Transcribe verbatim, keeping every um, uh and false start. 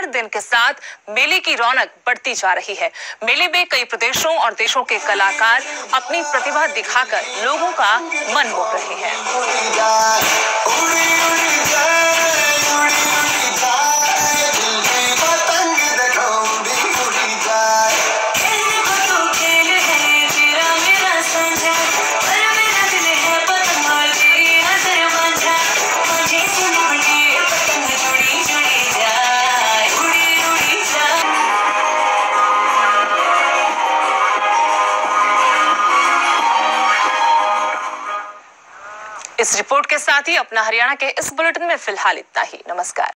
हर दिन के साथ मेले की रौनक बढ़ती जा रही है। मेले में कई प्रदेशों और देशों के कलाकार अपनी प्रतिभा दिखाकर लोगों का मन मोह रहे हैं। इस रिपोर्ट के साथ ही अपना हरियाणा के इस बुलेटिन में फिलहाल इतना ही। नमस्कार।